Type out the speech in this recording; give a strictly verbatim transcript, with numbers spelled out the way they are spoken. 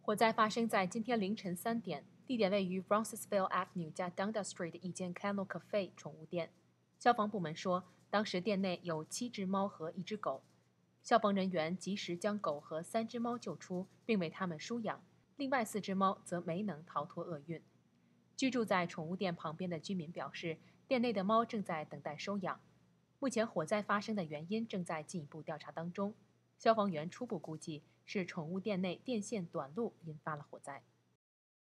火灾发生在今天凌晨三点，地点位于 Roncesvalles Avenue 加 Dundas Street 的一间 Kennel Cafe 宠物店。消防部门说，当时店内有七只猫和一只狗。消防人员及时将狗和三只猫救出，并为它们输氧，另外四只猫则没能逃脱厄运。居住在宠物店旁边的居民表示，店内的猫正在等待收养。目前火灾发生的原因正在进一步调查当中。消防员初步估计是宠物店内电线短路引发了火灾。